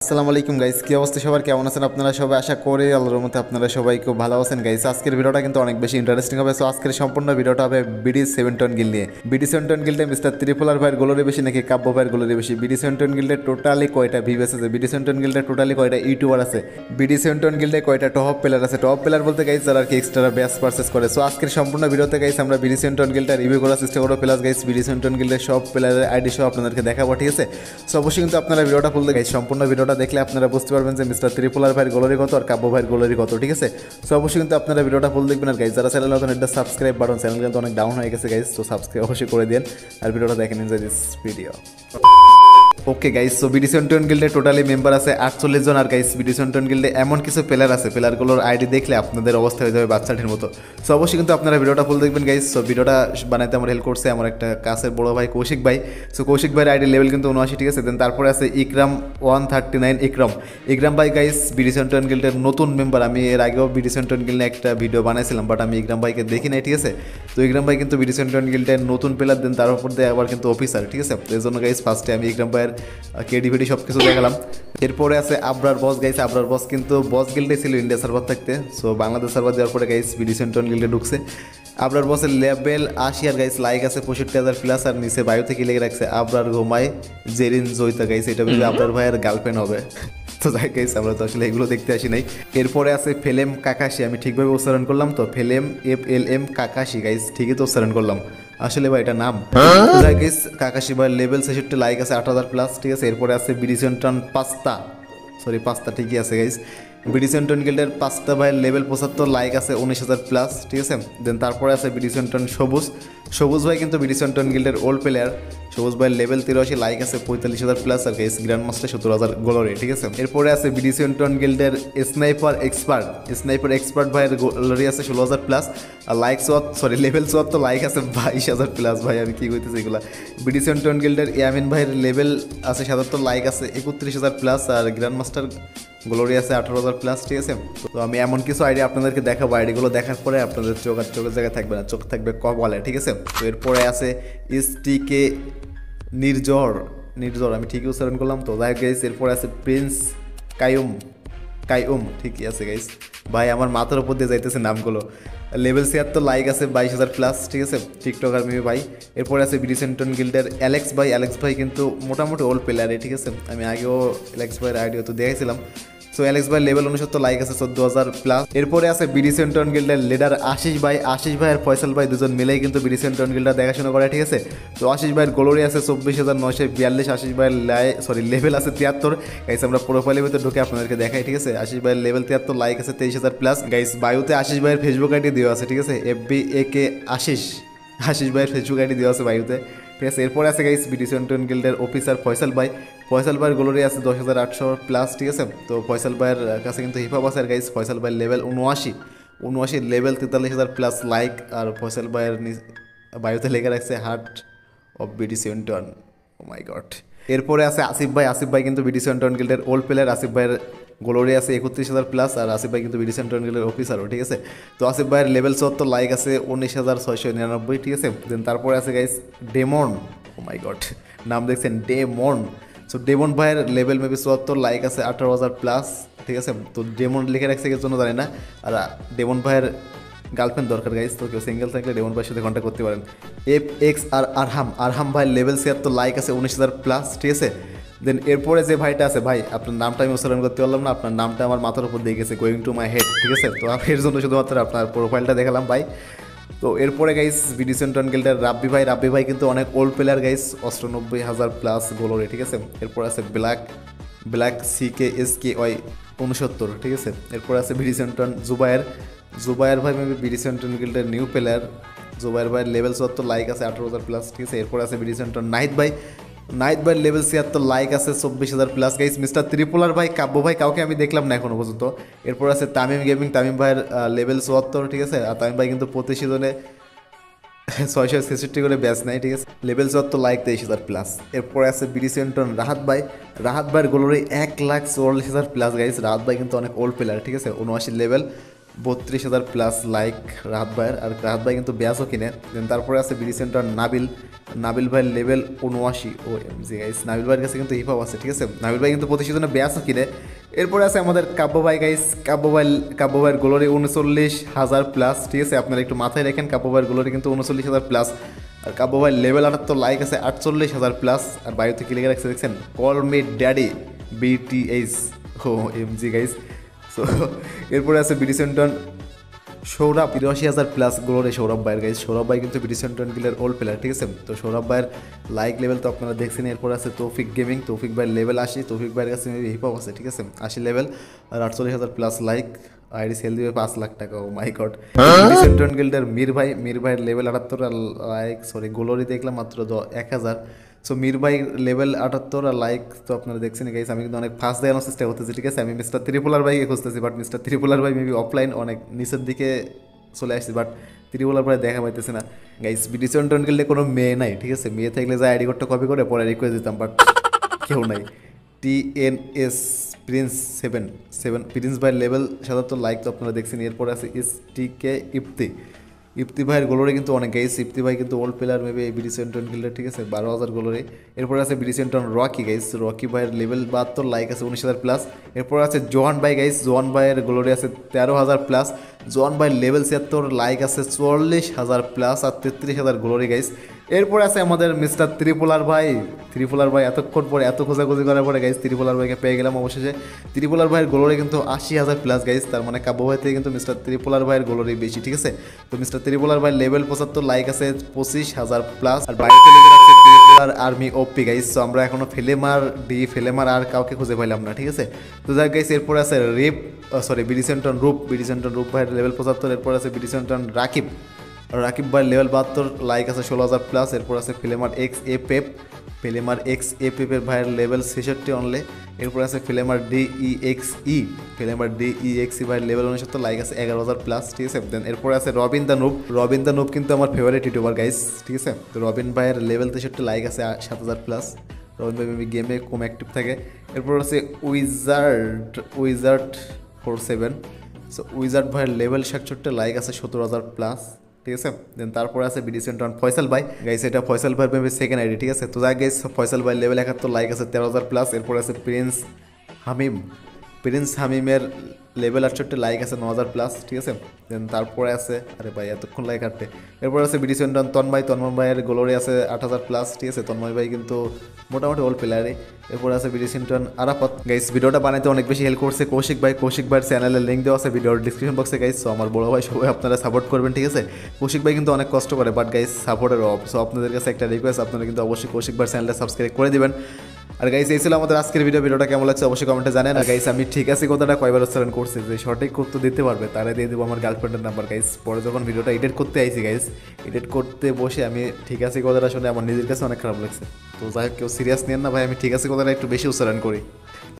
আসসালামু আলাইকুম গাইস, কি অবস্থা সবার? কেমন আছেন আপনারা সবাই? আশা করি আল্লাহর রহমতে আপনারা সবাই খুব ভালো আছেন গাইস। আজকের ভিডিওটা কিন্তু অনেক বেশি ইন্টারেস্টিং হবে। সো আজকের সম্পূর্ণ ভিডিওটা হবে BD7 গিল নিয়ে। BD7 গিল্ডে মিস্টার ত্রিপুলার ভাইয়ের গোলের বেশি নাকি কাব্য ভাইয়ের গোলের বেশি? BD7 গিল্ডে টোটালি কয়টা ভিউয়ার্স আছে? BD7 গিল্ডে টোটালি কয়টা ইউটিউবার আছে? BD7 গিল্ডে কয়টা টপ প্লেয়ার আছে? টপ প্লেয়ার বলতে গাইস যারা আর কি এক্সট্রা ব্যাস পারচেস করে। সো আজকের সম্পূর্ণ ভিডিওতে গাইস আমরা BD7 গিল্ডটা রিভিউ করার চেষ্টা করবো। প্লাস গাইস BD7 গিল্ডের সব প্লেয়ারের আইডি সহ আপনাদেরকে দেখাবো, ঠিক আছে? সো অবশ্যই কিন্তু আপনারা ভিডিওটা ফুল গাইস সম্পূর্ণ ভিডিওটা দেখলে আপনারা বুঝতে পারবেন যে মিস্টার ত্রিপুলার ভাইয়ের গোলারি কত আর কাব্য ভাইয়ের গোলারি কত, ঠিক আছে? সো অবশ্যই কিন্তু আপনারা ভিডিওটা ফুল দেখবেন। আর গাইস যারা চ্যানেল নতুন একটা সাবস্ক্রাইব বাটন, চ্যানেল কিন্তু অনেক ডাউন হয়ে গেছে গাইস, তো সাবস্ক্রাইব অবশ্যই করে দেন আর ভিডিওটা দেখেন enjoy this video. Okay guys, so BD7 গিল্ডে টোটালি মেম্বার আছে 48 জন। আর গাইস BD7 গিল্ডে এমন কিছু প্লেয়ার আছে, প্লেয়ারগুলোর আইডি দেখলে আপনাদের অবস্থা হয়ে যাবে বাচ্চাটির মতো। সো অবশ্যই কিন্তু আপনারা ভিডিওটা ফুল দেখবেন গাইস। সো ভিডিওটা বানাইতে আমার হেল্প করছে আমার একটা কাছের বড় ভাই কৌশিক ভাই। সো কৌশিক ভাইয়ের আইডি লেভেল কিন্তু 79, ঠিক আছে? দেন তারপরে আছে ইকরাম 139 ইকরাম ভাই গাইস BD7 গিল্ডের নতুন মেম্বার। আমি এর আগেও BD7 গিল্ডে একটা ভিডিও বানাইছিলাম, বাট আমি ইকরাম ভাইকে দেখি নাই, ঠিক আছে? তো ইকরাম ভাই কিন্তু BD7 গিল্ডের নতুন প্লেয়ার, দেন তার উপর দিয়ে আবার কিন্তু অফিসার, ঠিক আছে? তো এই জন্য গাইস ফার্স্টে আমি ইকরাম ভাইয়ের কেডিভিডি সব কিছু দেখালাম। এরপরে আছে Abrar boss guys. Abrar boss কিন্তু বস গিল্ডে ছিল ইন্ডিয়া সার্ভার থাকতে। সো বাংলাদেশ সার্ভার দেওয়ার পরে গাইস BD7 গিল্ডে ঢুকছে। আবরার বসের লেভেল 80 আর গাইস লাইক আছে 65,000 প্লাস। আর নিচে বায়ু থেকে লিখে রাখছে আবরার ঘুমায় জেরিন জয়িতা গাইস, এটা বলবে আবরার ভাইয়ের গার্লফ্রেন্ড হবে। তো যাই গাইস আমরা তো আসলে এগুলো দেখতে আসি নাই। এরপরে আছে ফেলেম কাকাশি, আমি ঠিকভাবে উচ্চারণ করলাম তো? ফেলেম FLM কাকাশি গাইস, ঠিকই তো উচ্চারণ করলাম আসলে ভাই, এটা নাম যাই গাইস। কাকাশি ভাই লেভেল 66 লাইক আছে 8,000 প্লাস, ঠিক আছে? এরপরে আছে BD7 পাস্তা ঠিকই আছে গাইস। BD7 গিল্ডের পাস্তা ভাইয়ের লেভেল 75 লাইক আছে 19,000 প্লাস, ঠিক আছে? দেন তারপরে আছে BD7 সবুজ ভাই কিন্তু BD7 গিল্ডের ওল্ড প্লেয়ার। সবুজ ভাইয়ের লেভেল 83 লাইক আছে 45,000 প্লাস। আর গাইস গ্র্যান্ড মাস্টার 70,000 গোলরে, ঠিক আছে? এরপরে আছে BD7 গিল্ডের স্নাইপার এক্সপার্ট ভাইয়ের গোলরি আছে 16,000 প্লাস। আর লেভেল 74 লাইক আছে 22,000 প্লাস। ভাই আমি কি কইতেছি এগুলা? BD7 গিল্ডের ইয়ামিন ভাইয়ের লেভেল আছে 77 লাইক আছে 31,000 প্লাস। আর গ্র্যান্ড মাস্টার গ্লোরি আছে 18,000 প্লাস, ঠিক আছে? তো আমি এমন কিছু আইডিয়া আপনাদেরকে দেখাবো, আইডিগুলো দেখার পরে আপনাদের চোখের জায়গায় থাকবে না, চোখ থাকবে কপালে, ঠিক আছে? তো এরপরে আছে STK নির্জর, আমি ঠিকই উচ্চারণ করলাম তো? যাই গাইস এরপরে আছে প্রিন্স কাইউম ঠিকই আছে গাইস। ভাই আমার মাথার উপর দিয়ে যাইতেছে নামগুলো। লেভেল 76 লাইক আছে 22,000 প্লাস, ঠিক আছে? টিকটকার মেবি ভাই। এরপরে আছে BD7 গিল্ডের অ্যালেক্স ভাই কিন্তু মোটামুটি ওল্ড প্লেয়ারে, ঠিক আছে? আমি আগেও অ্যালেক্স ভাইয়ের আইডিও তো দেখেছিলাম। সো অ্যালেক্স ভাই লেভেল 69 লাইক আছে 14,000 প্লাস। এরপরে আছে BD7 গিল্ডের লিডার আশিস ভাই আর ফয়সাল ভাই দুজন মিলেই কিন্তু BD7 গিল্ডটা দেখাশোনা করে, ঠিক আছে? তো আশিস ভাইয়ের গোলরি আছে 24,942। আশিস ভাইয়ের লেভেল আছে 73 গাইস। আমরা প্রোফাইলের ভিতরে ঢুকে আপনাদেরকে দেখাই, ঠিক আছে? আশিস ভাইয়ের লেভেল 73 লাইক আছে 23,000 প্লাস গাইস। বায়ুতে আশিস ভাইয়ের ফেসবুক আইডি দেওয়া আছে, ঠিক আছে? FBAK আশিস ভাইয়ের ফেসবুক আইডি দেওয়া আছে বায়ুতে, ঠিক আছে? এরপরে আছে গাইস BD7 গিল্ডের অফিসার ফয়সাল ভাইয়ের গোলরি আছে 10,800 প্লাস, ঠিক আছে? তো ফয়সাল ভাইয়ের কাছে কিন্তু হিপহপ আছে। আর গাইস ফয়সাল ভাইয়ের লেভেল 79 লেভেল 43,000 প্লাস লাইক। আর ফয়সাল ভাইয়ের বায়ুতে লেগে রাখছে heart of BD7। Oh my God. এরপরে আছে আসিফ ভাই কিন্তু BD7 গিল্ডের ওল্ড প্লেয়ার। আসিফ ভাইয়ের গোলরি আছে 31,000 প্লাস। আর আসিফ ভাই কিন্তু BD7 গিল্ডের অফিসারও, ঠিক আছে? তো আসিফ ভাইয়ের লেভেল 74 লাইক আছে 19,699, ঠিক আছে? দেন তারপরে আছে guys Demon. Oh my God, নাম দেখছেন ডেমন। সো ডেমন ভাইয়ের লেভেল মেবি 74 লাইক আছে 18,000 প্লাস, ঠিক আছে? তো ডেমন লিখে রাখছে এর জন্য জানি না। আর ডেমন ভাইয়ের গার্লফ্রেন্ড দরকার গাইস, তো কেউ সিঙ্গেল থাকলে ডেমন ভাইয়ের সাথে কন্ট্যাক্ট করতে পারেন। আরহাম ভাই লেভেল 76 লাইক আছে 19,000 প্লাস, ঠিক আছে? দেন এরপরে যে ভাইটা আছে, ভাই আপনার নামটা আমি উচ্চারণ করতে পারলাম না, আপনার নামটা আমার মাথার উপর দিয়ে গেছে, গোয়িং টু মাই হেড, ঠিক আছে? তো আমি এর জন্য শুধুমাত্র আপনার প্রোফাইলটা দেখালাম ভাই। তো এরপরে গাইস BD7 গিল্ডের রাব্বি ভাই কিন্তু অনেক old player guys, 98,000 plus glory, ঠিক আছে? এরপর আছে ব্ল্যাক CKSKY 69, ঠিক আছে? এরপর আছে BD7 জুবায়ের ভাই মেবি BD7 গিল্ডের নিউ প্লেয়ার। জুবায়ের ভাইয়ের লেভেল 74 লাইক আছে 18,000 প্লাস, ঠিক আছে? এরপর আছে BD7 নাহিদ ভাই লেভেল 76 লাইক আছে 24,000 প্লাস গাইস। মিস্টার ত্রিপুলার ভাই কাব্য ভাই কাউকে আমি দেখলাম না এখনো পর্যন্ত। এরপর আছে তামিম ভাইয়ের লেভেল 74, ঠিক আছে? আর তামিম ভাই কিন্তু প্রতি সিজনে 666 করে ব্যাচ নেয়, ঠিক আছে? Level 74 like 23,000 plus. এরপরে আছে BD7 রাহাত ভাইয়ের গোলরে 1,44,000 প্লাস গাইস। রাহাত ভাই কিন্তু অনেক ওল্ড প্লেয়ার, ঠিক আছে? 79 লেভেল 32,000 প্লাস লাইক রাহাত ভাইয়ের, আর রাহাত ভাই কিন্তু ব্যাসও কিনে। দেন তারপরে আছে বিডি সেন্টার নাবিল, নাবিল ভাইয়ের level 79। O MG guys, Nabil ভাইয়ের কাছে কিন্তু হিপ হপ আছে, ঠিক আছে। নাবিল ভাই কিন্তু প্রতি সিজনে ব্যাসও কিনে। এরপরে আছে আমাদের কাব্য ভাই গাইস, কাব্য ভাইয়ের গ্লোরি 39,000 প্লাস, ঠিক আছে। আপনারা একটু মাথায় রাখেন, কাব্য ভাইয়ের গ্লোরি কিন্তু 39,000 প্লাস। আর কাব্য ভাই লেভেল 78, লাইক আছে 48,000 প্লাস। আর বাড়িতে কি লেগে রাখছে দেখছেন, call me daddy BTH. O MG guys. So এরপরে আছে বিডি সেন্টন সৌরভ 83,000 প্লাস গ্লোরে সৌরভ ভাইয়ের গাইজ। সৌরভ ভাই কিন্তু বিডি সেন্টন গিলের ওল্ড প্লেয়ার, ঠিক আছে। তো সৌরভ ভাইয়ের লাইক লেভেল তো আপনারা দেখছেন। এরপর আছে তৌফিক গেমিং, তৌফিক ভাইয়ের লেভেল 80, তৌফিক ভাইয়ের কাছে হিপ হপ আছে, ঠিক আছে, 80 লেভেল আর 48,000 প্লাস লাইক। আইডি সেল দিবে 5 লাখ টাকা। ও মাই গড। বিডি সেন্টন গিল্ডের মির ভাইয়ের লেভেল 78 আর লাইক গ্লোরি দেখলাম মাত্র 1000। সো মির ভাই লেভেল 78 আর লাইক তো আপনারা দেখছেন গাইস। আমি কিন্তু অনেক ফাস্ট দেখানোর চেষ্টা করতেছি, ঠিক আছে। আমি মিস্টার ত্রিপুলার ভাইকে খুঁজতেছি, বাট মিস্টার ত্রিপুলার ভাই মেবি অফলাইন অনেক নিচের দিকে চলে আসছি, বাট ত্রিপুলার ভাই দেখা পাইতেছে না গাইস। বিডি সেন্টন গিল্ডে কোনো মেয়ে নাই, ঠিক আছে। মেয়ে থাকলে যা আইডি কোডটা কপি করে পরে রিকোয়েস্ট দিতাম, বাট কেউ নাই। TNS প্রিন্স 7 প্রিন্স ভাইয়ের লেভেল 77 লাইক তো আপনারা দেখছেন। এরপরে আছে STK ইফতি ভাইয়ের গোলরে কিন্তু অনেক গাইস। ইফতি ভাই কিন্তু ওল্ড প্লেয়ার মেবি বিডি সেন্টন গিল্ডের, ঠিক আছে, 12,000 গোলরে। এরপরে আছে বিডি সেন্টন রকি গাইস, রকি ভাইয়ের লেভেল 72 লাইক আছে 19,000 প্লাস। এরপর আছে জোয়ান ভাই গাইস, জোয়ান ভাইয়ের গোলরে আছে 13,000 প্লাস। জোয়ান ভাইয়ের লেভেল 76 লাইক আছে 44,000 প্লাস আর 33,000 গোলরে গাইস। এরপরে আছে আমাদের মিস্টার ত্রিপুলার ভাই এতক্ষণ পরে এত খোঁজাখুঁজি করার পরে গাইস ত্রিপুলার ভাইকে পেয়ে গেলাম অবশেষে। ত্রিপুলার ভাইয়ের গোলরে কিন্তু 80,000 প্লাস গাইস, তার মানে কাব্য ভাই থেকে কিন্তু মিস্টার ত্রিপুলার ভাইয়ের গোলরই বেশি, ঠিক আছে। তো মিস্টার ত্রিপুলার ভাইয়ের লেভেল 75 লাইক আছে 25,000 প্লাস। আর বাইরে লেগে রাখছে ত্রিপুলার আর্মি ওপি গাইস। তো আমরা এখনো ফেলেমার আর কাউকে খুঁজে পাইলাম না, ঠিক আছে। তো যাক গাইস, এরপরে আছে বিডি সেন্টন রূপ ভাইয়ের লেভেল 75। এরপর আছে বিডি সেন্টন রাকিব ভাইয়ের লেভেল 72 লাইক আছে 16,000 প্লাস। এরপর আছে ফিলেমার এক্স এ পেপের ভাইয়ের লেভেল 66 অনলি। এরপর আছে ফিলেমার ডিইএক্সি ভাইয়ের লেভেল 69 লাইক আছে 11,000 প্লাস, ঠিক আছে। দেন এরপর আছে রবিন দ্য নুব কিন্তু আমার ফেভারিট ইউটিউবার গাইস, ঠিক আছে। তো রবিন ভাইয়ের লেভেল 63 লাইক আছে 7,000 প্লাস। রবিন ভাই মেবি গেমে কম অ্যাক্টিভ থাকে। এরপর আছে উইজার্ড 47। সো উইজার্ড ভাইয়ের লেভেল 67 লাইক আছে 17,000 প্লাস, ঠিক আছে। দেন তারপরে আছে বিডি সেন্টন ফয়সাল ভাই গাইস, এটা ফয়সাল ভাইয়ের মেবি সেকেন্ড আইডি, ঠিক আছে। তো যাক গাইস, ফয়সাল ভাই লেভেল 71 লাইক আছে 13,000 প্লাস। এরপর আছে প্রিন্স হামিমের লেভেল 68 লাইক আছে 9,000 প্লাস, ঠিক আছে। দেন তারপরে আছে আরে ভাই এতক্ষণ লাইক কাটতে। এরপর আছে বিডি সেন্টন তন্ময় ভাইয়ের গোলরে আছে 8,000 প্লাস, ঠিক আছে। তন্ময় ভাই কিন্তু মোটামুটি ওল্ড প্লেয়ারই। এরপর আছে বিডি সেন্টন আরাফাত গাইস। ভিডিওটা বানাইতে অনেক বেশি হেল্প করছে কৌশিক ভাইয়ের চ্যানেলের লিঙ্ক দেওয়া আছে ভিডিওর ডিসক্রিপশন বক্সে গাইস। সো আমার বড় ভাই সবাই আপনারা সাপোর্ট করবেন, ঠিক আছে। কৌশিক ভাই কিন্তু অনেক কষ্ট করে, বাট গাইস সাপোর্টের অফ। সো আপনাদের কাছে একটা রিকোয়েস্ট, আপনারা কিন্তু অবশ্যই কৌশিক ভাইয়ের চ্যানেলটা সাবস্ক্রাইব করে দিবেন। আর গাইস এই ছিল আমাদের আজকের ভিডিওটা কেমন লাগছে অবশ্যই কমেন্টে জানেন। আর গাইস আমি ঠিক আছে কথাটা কয়বার উচ্চারণ করছি, যে সঠিক উত্তর দিতে পারবে তারে দিয়ে দেবো আমার গার্লফ্রেন্ডের নাম্বার গাইস। পরে যখন ভিডিওটা এডিট করতে আইছি গাইস, এডিট করতে বসে আমি ঠিক আছে কথাটা শুনে আমার নিজের কাছে অনেক খারাপ লাগছে। তো যাই হোক, কেউ সিরিয়াস নেন না ভাই, আমি ঠিক আছে কথাটা একটু বেশি উচ্চারণ করি।